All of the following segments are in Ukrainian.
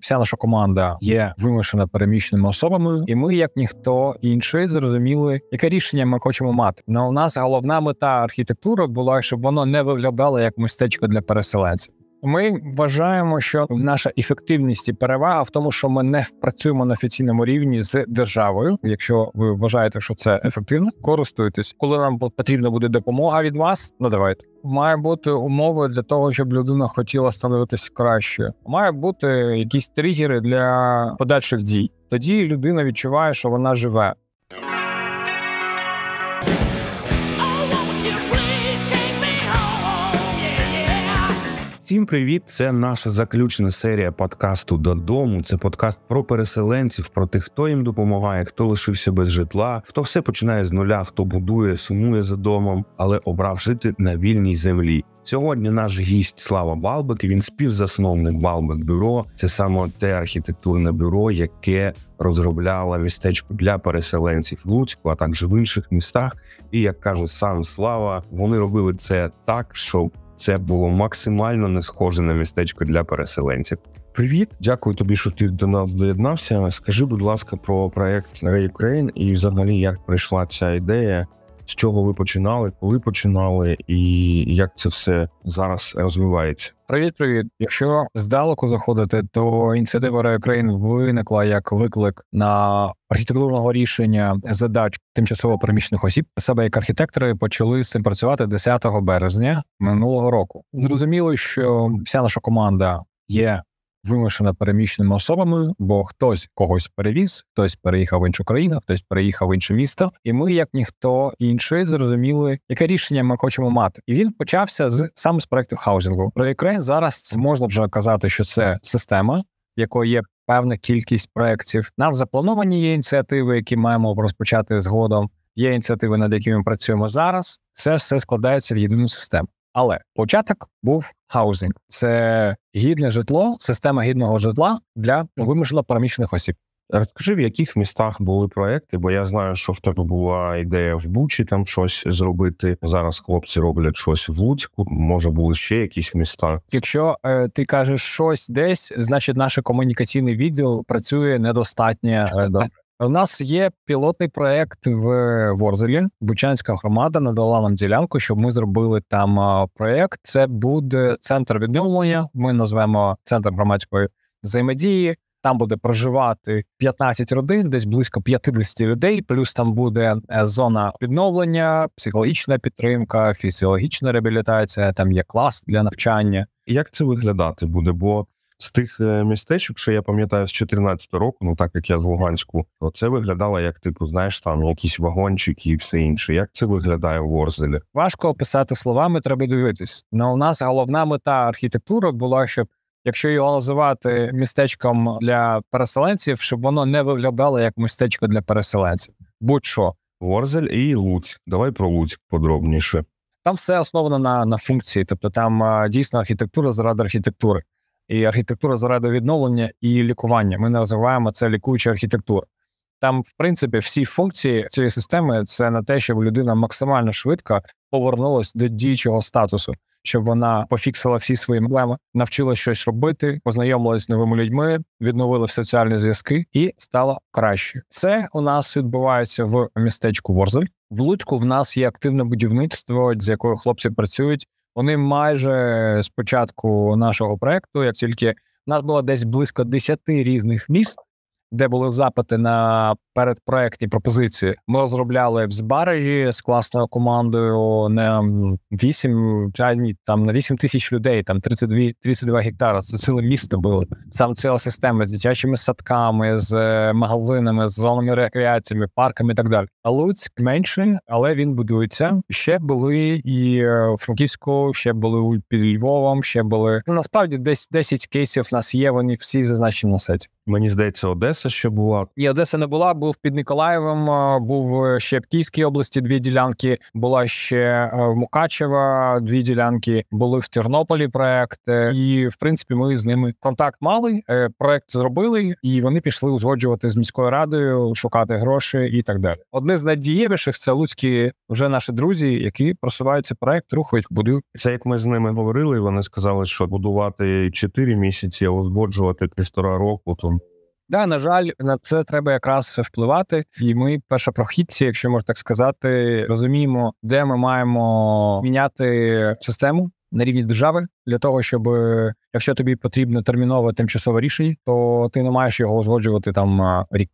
вся наша команда є вимушено переміщеними особами, і ми, як ніхто інший, зрозуміли, яке рішення ми хочемо мати. Но у нас головна мета архітектури була, щоб воно не виглядало як містечко для переселенців. Ми вважаємо, що наша ефективність і перевага в тому, що ми не працюємо на офіційному рівні з державою. Якщо ви вважаєте, що це ефективно, користуйтесь. Коли нам потрібна буде допомога від вас, надавайте. Має бути умови для того, щоб людина хотіла становитися кращою. Має бути якісь тригери для подальших дій. Тоді людина відчуває, що вона живе. Всім привіт! Це наша заключна серія подкасту «Додому». Це подкаст про переселенців, про тих, хто їм допомагає, хто лишився без житла, хто все починає з нуля, хто будує, сумує за домом, але обрав жити на вільній землі. Сьогодні наш гість Слава Балбек, він співзасновник Балбек Бюро. Це саме те архітектурне бюро, яке розробляло містечко для переселенців в Луцьку, а також в інших містах. І, як каже сам Слава, вони робили це так, щоб це було максимально не схоже на містечко для переселенців. Привіт, дякую тобі, що ти до нас доєднався. Скажи, будь ласка, про проект Ukraine і взагалі, як прийшла ця ідея, з чого ви починали, коли починали і як це все зараз розвивається. Привіт. Якщо здалеку заходити, то ініціатива Ukraine виникла як виклик на архітектурного рішення задач тимчасово переміщених осіб. Себе як архітектори почали з цим працювати 10 березня минулого року. Зрозуміло, що вся наша команда є вимушено переміщеними особами, бо хтось когось перевіз, хтось переїхав в іншу країну, хтось переїхав в інше місто. І ми, як ніхто інший, зрозуміли, яке рішення ми хочемо мати. І він почався саме з проекту хаузінгу. Про Ukraine зараз можна вже казати, що це система, в якої є певна кількість проєктів. У нас заплановані є ініціативи, які маємо розпочати згодом. Є ініціативи, над якими ми працюємо зараз. Це все складається в єдину систему. Але початок був хаузинг. Це гідне житло, система гідного житла для вимушено переміщених осіб. Розкажи, в яких містах були проекти, бо я знаю, що в тебе була ідея в Бучі там щось зробити. Зараз хлопці роблять щось в Луцьку, може були ще якісь міста. Якщо ти кажеш щось десь, значить наш комунікаційний відділ працює недостатньо добре. У нас є пілотний проєкт в Ворзелі. Бучанська громада надала нам ділянку, щоб ми зробили там проєкт. Це буде центр відновлення, ми назвемо центр громадської взаємодії. Там буде проживати 15 родин, десь близько 50 людей, плюс там буде зона відновлення, психологічна підтримка, фізіологічна реабілітація, там є клас для навчання. Як це виглядати буде? Бо з тих містечок, що я пам'ятаю з 14 року, так як я з Луганську, то це виглядало як, знаєш, там якісь вагончики і все інше. Як це виглядає в Ворзелі? Важко описати словами, треба дивитись. Но у нас головна мета архітектури була, щоб, якщо його називати містечком для переселенців, щоб воно не виглядало як містечко для переселенців. Будь-що. Ворзель і Луцьк. Давай про Луцьк подробніше. Там все основано на функції, тобто там дійсно архітектура заради архітектури. І архітектура заради відновлення і лікування. Ми називаємо це лікуюча архітектура. Там, в принципі, всі функції цієї системи – це на те, щоб людина максимально швидко повернулася до діючого статусу, щоб вона пофіксила всі свої проблеми, навчилась щось робити, познайомилась з новими людьми, відновила соціальні зв'язки і стала краще. Це у нас відбувається в містечку Ворзель. В Луцьку в нас є активне будівництво, з якою хлопці працюють. Вони майже з початку нашого проєкту, як тільки в нас було десь близько 10 різних міст, де були запити на передпроєктні пропозиції. Ми розробляли в Збаражі з класною командою на 8 тисяч людей, там 32 гектари. Це ціле місто було. Саме ціла система з дитячими садками, з магазинами, з зонами рекреаціями, парками і так далі. А Луцьк менше, але він будується. Ще були і в Франківську, ще були під Львовом, ще були. Насправді десь 10 кейсів в нас є, вони всі зазначені на сайті. Мені здається, Одеса ще була. І Одеса не була, був під Миколаєвом, був ще в Київській області 2 ділянки, була ще в Мукачево 2 ділянки, були в Тернополі проекти, і, в принципі, ми з ними контакт мали, проект зробили, і вони пішли узгоджувати з міською радою, шукати гроші і так далі. Одне з найдієвіших – це луцькі вже наші друзі, які просувають цей проект, рухають, будують. Це як ми з ними говорили, вони сказали, що будувати 4 місяці, а узгоджувати 1,5 року, то... Да, на жаль, на це треба якраз впливати. І ми, першопрохідці, якщо можна так сказати, розуміємо, де ми маємо міняти систему на рівні держави для того, щоб, якщо тобі потрібно термінове тимчасове рішення, то ти не маєш його узгоджувати там рік.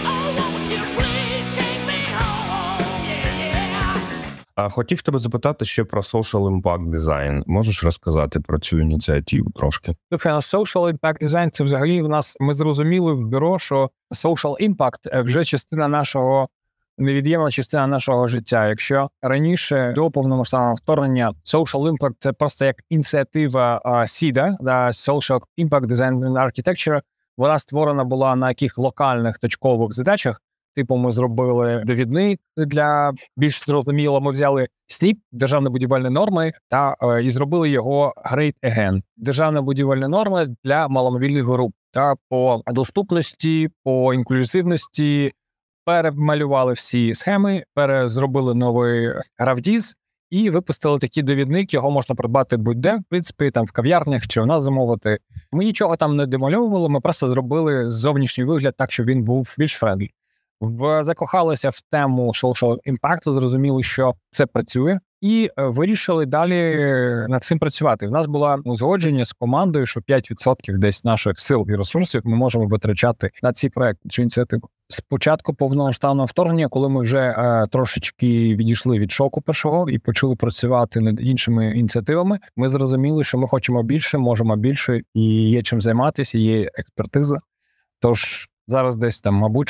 А хотів тебе запитати ще про Social Impact Design. Можеш розказати про цю ініціативу трошки? Social Impact Design – це взагалі в нас, ми зрозуміли в бюро, що Social Impact вже частина нашого, невід'ємна частина нашого життя. Якщо раніше до повномасштабного вторгнення Social Impact – це просто як ініціатива SIDA, Social Impact Design and Architecture, вона створена була на яких локальних точкових задачах. Типу, ми зробили довідник для більш зрозуміло. Ми взяли СНІП, державні будівельні норми, і зробили його Great Again. Державні будівельні норми для маломобільних груп. По доступності, по інклюзивності перемалювали всі схеми, перезробили новий гравдіз і випустили такий довідник. Його можна придбати будь-де, в принципі, там в кав'ярнях чи у нас замовити. Ми нічого там не демальовували, ми просто зробили зовнішній вигляд так, щоб він був більш френдлі. Закохалися в тему social impact, зрозуміли, що це працює, і вирішили далі над цим працювати. У нас було узгодження з командою, що 5% десь наших сил і ресурсів ми можемо витрачати на ці проекти чи ініціативу. Спочатку повномасштабного вторгнення, коли ми вже трошечки відійшли від шоку першого і почали працювати над іншими ініціативами, ми зрозуміли, що ми хочемо більше, можемо більше, і є чим займатися, є експертиза. Тож зараз десь там, мабуть,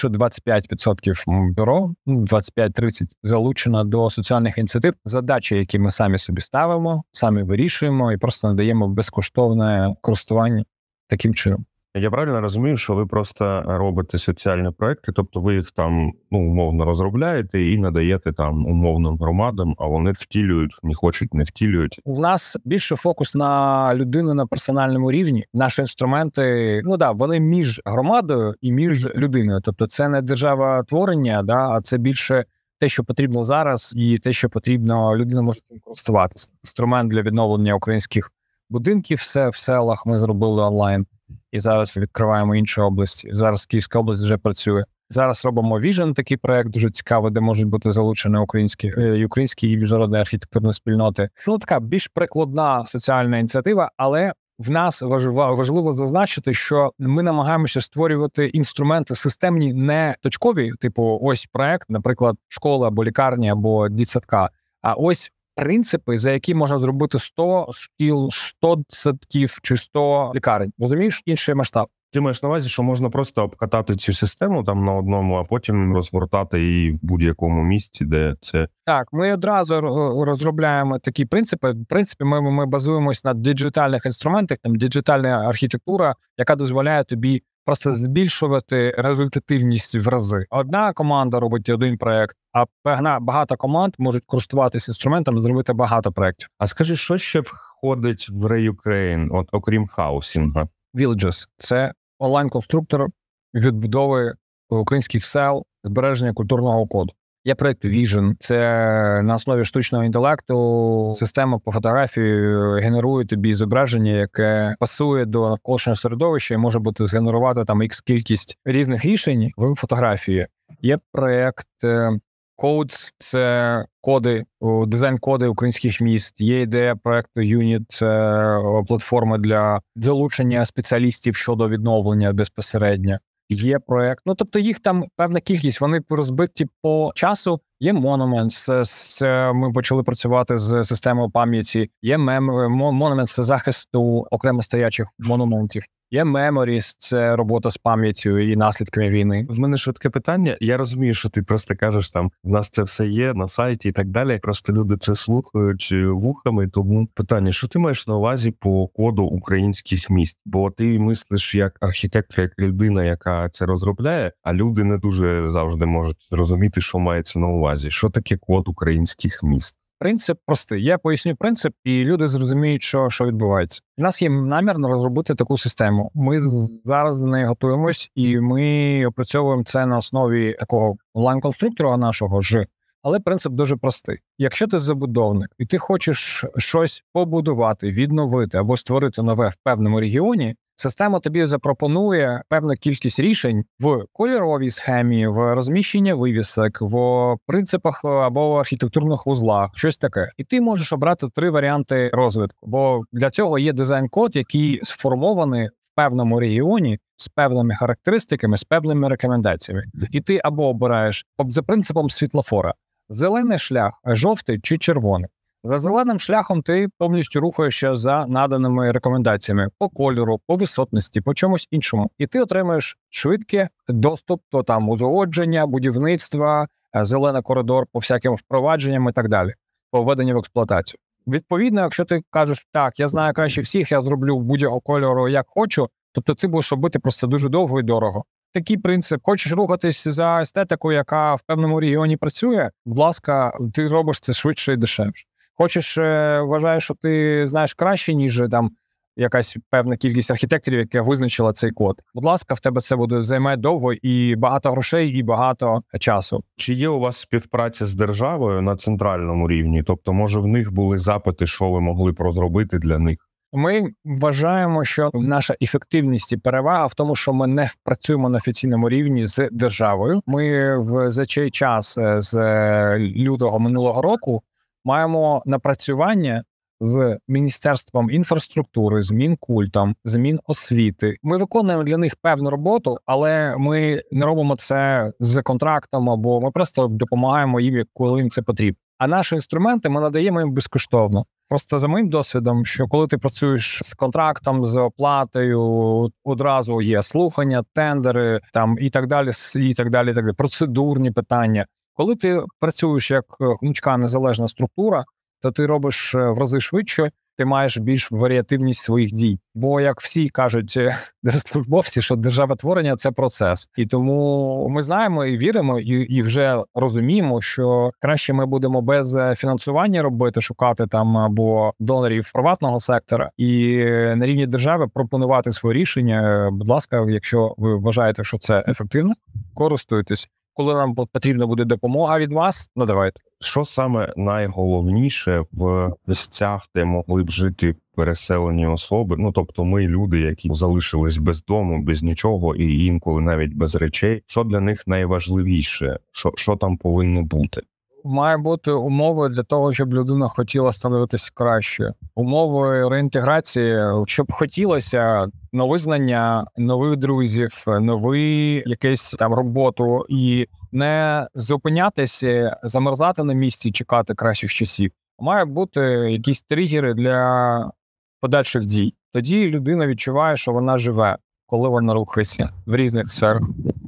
25% бюро, 25-30% залучено до соціальних ініціатив. Задачі, які ми самі собі ставимо, самі вирішуємо і просто надаємо безкоштовне користування таким чином. Я правильно розумію, що ви просто робите соціальні проекти, тобто ви їх там, умовно розробляєте і надаєте там умовним громадам, а вони втілюють, не хочуть, не втілюють. У нас більше фокус на людину на персональному рівні. Наші інструменти, вони між громадою і між людиною. Тобто це не державотворення, а це більше те, що потрібно зараз, і те, що потрібно, людина може цим користуватися. Інструмент для відновлення українських будинків, все в селах ми зробили онлайн. І зараз відкриваємо інші області. Зараз Київська область вже працює. Зараз робимо Vision, такий проект дуже цікавий, де можуть бути залучені українські і міжнародні архітектурні спільноти. Така більш прикладна соціальна ініціатива, але в нас важливо зазначити, що ми намагаємося створювати інструменти системні, не точкові, типу ось проект, наприклад, школа або лікарня, або дитсадка, а ось принципи, за які можна зробити 100 шкіл, 100 садків чи 100 лікарень. Розумієш? Інший масштаб. Ти маєш на увазі, що можна просто обкатати цю систему там на одному, а потім розгортати її в будь-якому місці, де це... Так, ми одразу розробляємо такі принципи. В принципі, ми базуємось на диджитальних інструментах, там диджитальна архітектура, яка дозволяє тобі просто збільшувати результативність в рази. Одна команда робить один проект, а багато команд можуть користуватися інструментом і зробити багато проєктів. А скажи, що ще входить в Re-Ukraine, окрім хаусінга? Villages – це онлайн-конструктор відбудови українських сел, збереження культурного коду. Є проєкт Vision – це на основі штучного інтелекту система по фотографії генерує тобі зображення, яке пасує до навколишнього середовища і може бути згенерувати там X кількість різних рішень в фотографії. Є проєкт Codes – це коди, дизайн-коди українських міст. Є ідея проєкту Unit – це платформа для залучення спеціалістів щодо відновлення безпосередньо. Є проєкт, тобто їх там певна кількість, вони розбиті по часу. Є Monuments, це ми почали працювати з системою пам'яті. Є Monuments – це захисту окремо стоячих монументів. Є Memories, це робота з пам'яттю і наслідками війни. В мене швидке питання. Я розумію, що ти просто кажеш, там, в нас це все є на сайті і так далі. Просто люди це слухають вухами, тому питання, що ти маєш на увазі по коду українських міст? Бо ти мислиш як архітектор, як людина, яка це розробляє, а люди не дуже завжди можуть зрозуміти, що мається на увазі. Що таке код українських міст? Принцип простий. Я поясню принцип, і люди зрозуміють, що відбувається. У нас є намір розробити таку систему. Ми зараз до неї готуємось, і ми опрацьовуємо це на основі такого онлайн-конструктора нашого ж. Але принцип дуже простий. Якщо ти забудовник, і ти хочеш щось побудувати, відновити або створити нове в певному регіоні, система тобі запропонує певну кількість рішень в кольоровій схемі, в розміщенні вивісок, в принципах або в архітектурних вузлах, щось таке. І ти можеш обрати 3 варіанти розвитку, бо для цього є дизайн-код, який сформований в певному регіоні з певними характеристиками, з певними рекомендаціями. І ти або обираєш за принципом світлофора зелений шлях, жовтий чи червоний. За зеленим шляхом ти повністю рухаєшся за наданими рекомендаціями по кольору, по висотності, по чомусь іншому. І ти отримаєш швидкий доступ до там узгодження, будівництва, зелений коридор по всяким впровадженням і так далі, по введенню в експлуатацію. Відповідно, якщо ти кажеш, так, я знаю краще всіх, я зроблю будь-якого кольору, як хочу, тобто це будеш робити просто дуже довго і дорого. Такий принцип. Хочеш рухатись за естетику, яка в певному регіоні працює, будь ласка, ти робиш це швидше і дешевше. Хочеш, вважаєш, що ти знаєш краще, ніж там якась певна кількість архітекторів, яка визначила цей код. Будь ласка, в тебе це буде займати довго і багато грошей, і багато часу. Чи є у вас співпраця з державою на центральному рівні? Тобто, може, в них були запити, що ви могли б розробити для них? Ми вважаємо, що наша ефективність і перевага в тому, що ми не працюємо на офіційному рівні з державою. Ми за цей час з лютого минулого року маємо напрацювання з Міністерством інфраструктури, з Мінкультом, з Міносвіти. Ми виконуємо для них певну роботу, але ми не робимо це з контрактом, або ми просто допомагаємо їм, коли їм це потрібно. А наші інструменти ми надаємо їм безкоштовно. Просто за моїм досвідом, що коли ти працюєш з контрактом, з оплатою, одразу є слухання, тендери, там і так далі, процедурні питання. Коли ти працюєш як гнучка незалежна структура, то ти робиш в рази швидше, ти маєш більш варіативність своїх дій. Бо, як всі кажуть держслужбовці, що державотворення – це процес. І тому ми знаємо і віримо, і вже розуміємо, що краще ми будемо без фінансування робити, шукати там або донорів приватного сектора, і на рівні держави пропонувати свої рішення. Будь ласка, якщо ви вважаєте, що це ефективно, користуйтесь. Коли нам потрібна буде допомога від вас, надавайте. Що саме найголовніше в місцях, де могли б жити переселені особи? Ну, тобто ми, люди, які залишились без дому, без нічого і інколи навіть без речей. Що для них найважливіше? Що там повинно бути? Має бути умови для того, щоб людина хотіла становитися краще. Умови реінтеграції, щоб хотілося нові знання, нових друзів, нові якусь там роботу і не зупинятися, замерзати на місці, чекати кращих часів. Має бути якісь тригери для подальших дій. Тоді людина відчуває, що вона живе, коли вона рухається в різних сферах.